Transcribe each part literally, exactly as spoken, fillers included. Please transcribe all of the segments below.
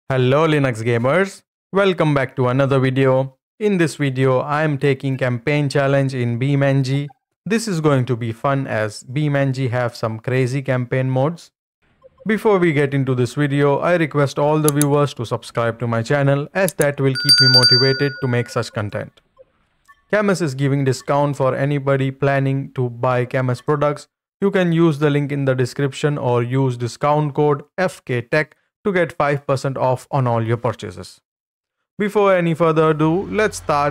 Hello Linux gamers, welcome back to another video. In this video I am taking campaign challenge in BeamNG. This is going to be fun as BeamNG have some crazy campaign modes. Before we get into this video, I request all the viewers to subscribe to my channel as that will keep me motivated to make such content. Cammus is giving discount for anybody planning to buy Cammus products. You can use the link in the description or use discount code fktech to get five percent off on all your purchases. Before any further ado, let's start.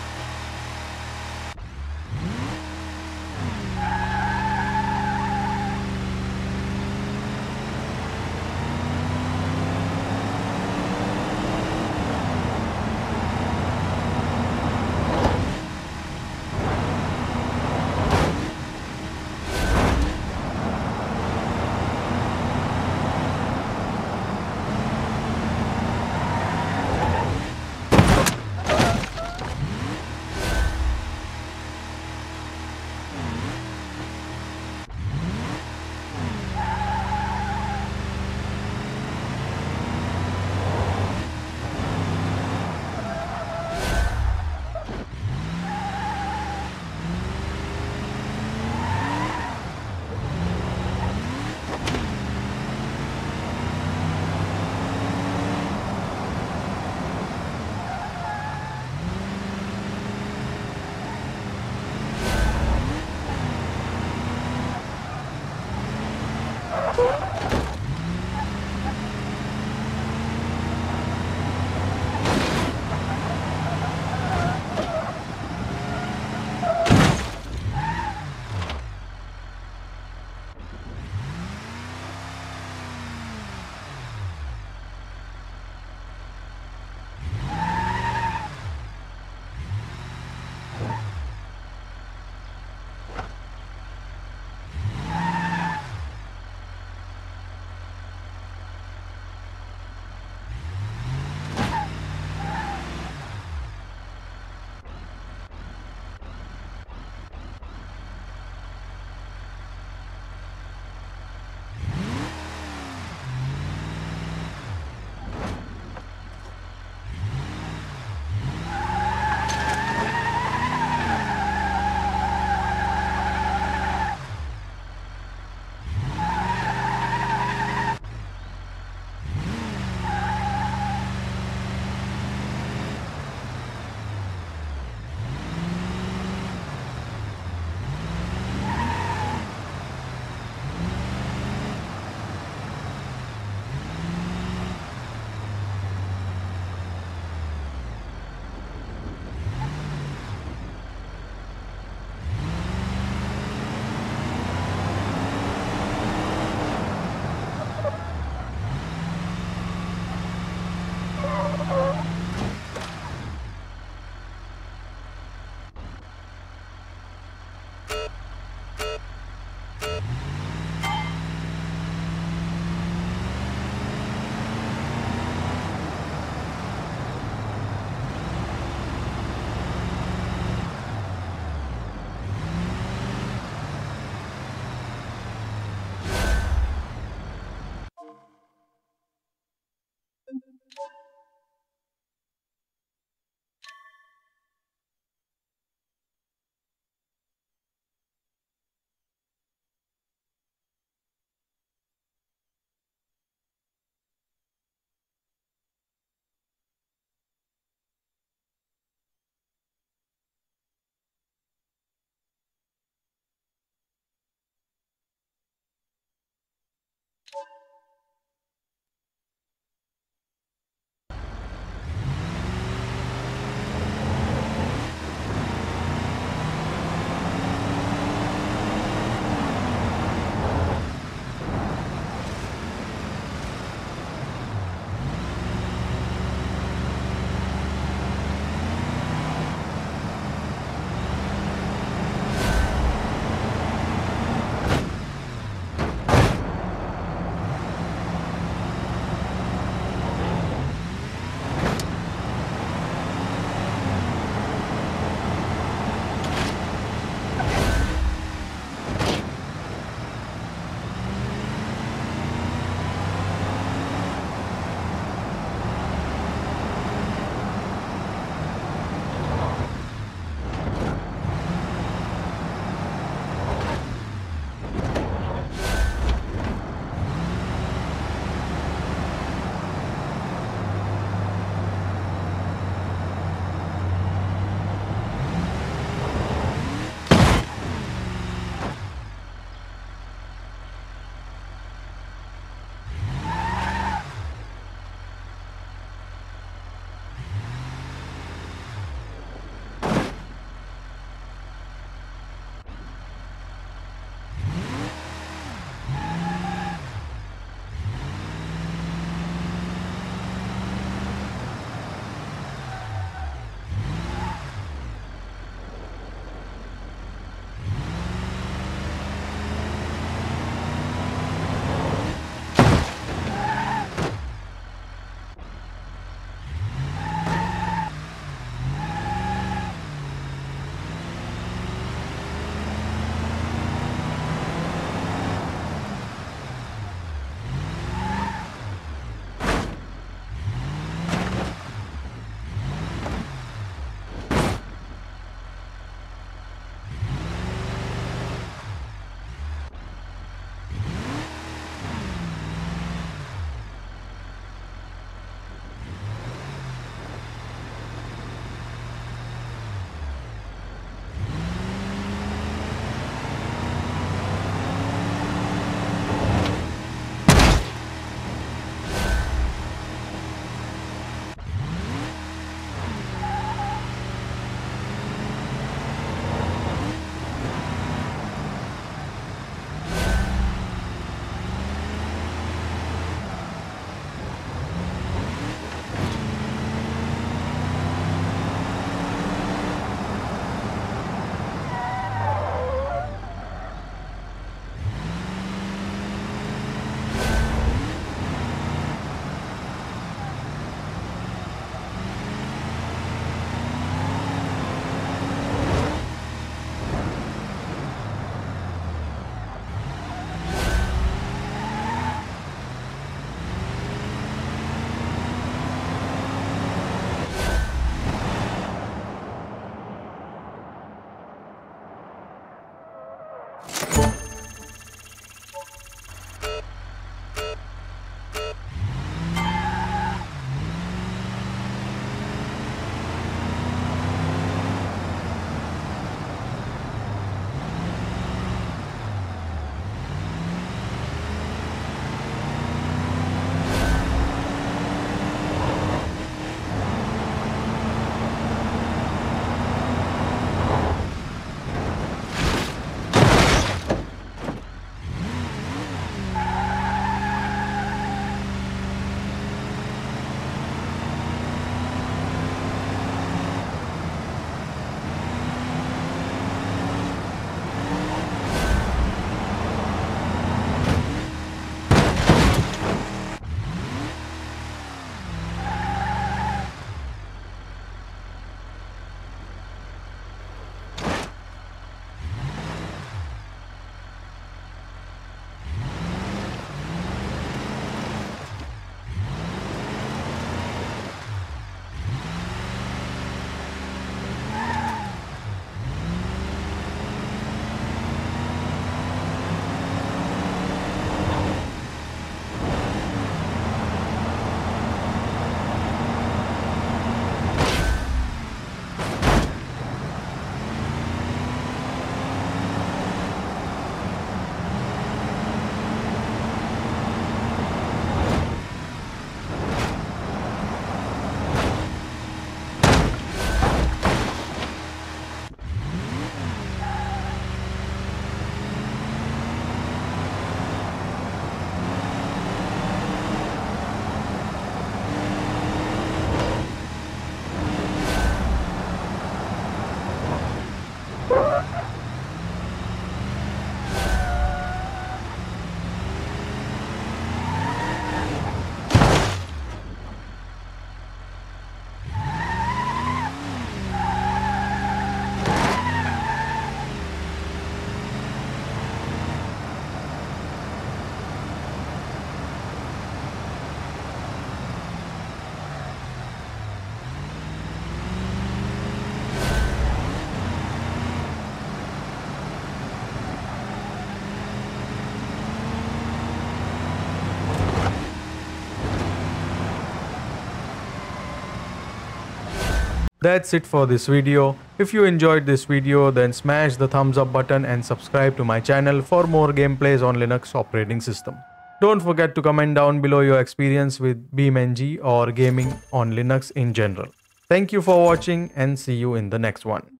That's it for this video. If you enjoyed this video, then smash the thumbs up button and subscribe to my channel for more gameplays on Linux operating system. Don't forget to comment down below your experience with BeamNG or gaming on Linux in general. Thank you for watching and see you in the next one.